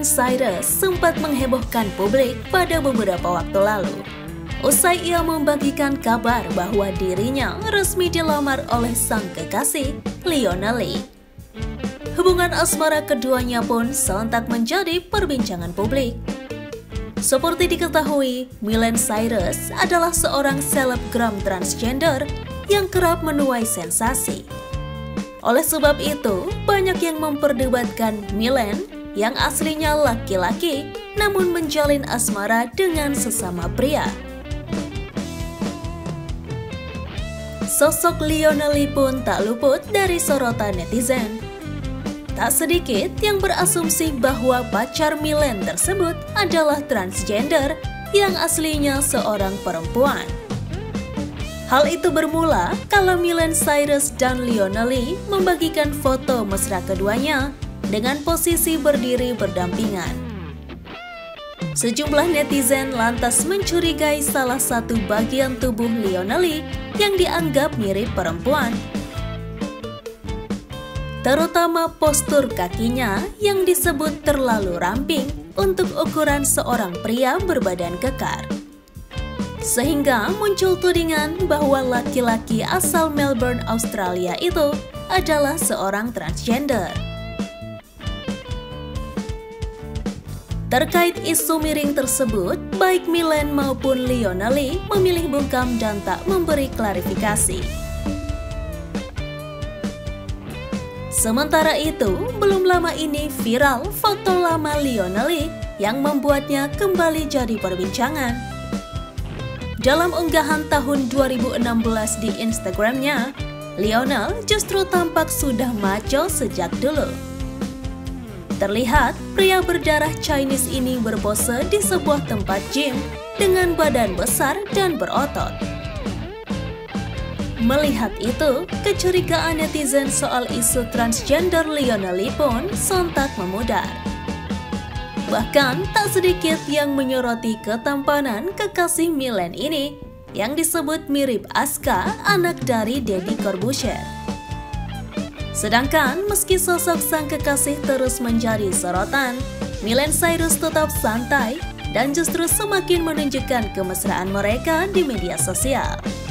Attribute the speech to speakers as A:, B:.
A: Cyrus sempat menghebohkan publik pada beberapa waktu lalu. Usai ia membagikan kabar bahwa dirinya resmi dilamar oleh sang kekasih, Lionel Lee. Hubungan asmara keduanya pun sontak menjadi perbincangan publik. Seperti diketahui, Miley Cyrus adalah seorang selebgram transgender yang kerap menuai sensasi. Oleh sebab itu, banyak yang memperdebatkan Miley yang aslinya laki-laki namun menjalin asmara dengan sesama pria. Sosok Lionel Lee pun tak luput dari sorotan netizen. Tak sedikit yang berasumsi bahwa pacar Miley tersebut adalah transgender yang aslinya seorang perempuan. Hal itu bermula kalau Miley Cyrus dan Lionel Lee membagikan foto mesra keduanya dengan posisi berdiri berdampingan. Sejumlah netizen lantas mencurigai salah satu bagian tubuh Lionel Lee yang dianggap mirip perempuan, terutama postur kakinya yang disebut terlalu ramping untuk ukuran seorang pria berbadan kekar. Sehingga muncul tudingan bahwa laki-laki asal Melbourne, Australia itu adalah seorang transgender. Terkait isu miring tersebut, baik Miley maupun Lionel Lee memilih bungkam dan tak memberi klarifikasi. Sementara itu, belum lama ini viral foto lama Lionel Lee yang membuatnya kembali jadi perbincangan. Dalam unggahan tahun 2016 di Instagramnya, Lionel justru tampak sudah maco sejak dulu. Terlihat pria berdarah Chinese ini berpose di sebuah tempat gym dengan badan besar dan berotot. Melihat itu, kecurigaan netizen soal isu transgender Lionel Lee pun sontak memudar. Bahkan tak sedikit yang menyoroti ketampanan kekasih Miley ini yang disebut mirip Asuka, anak dari Deddy Corbuzier. Sedangkan meski sosok sang kekasih terus menjadi sorotan, Miley Cyrus tetap santai dan justru semakin menunjukkan kemesraan mereka di media sosial.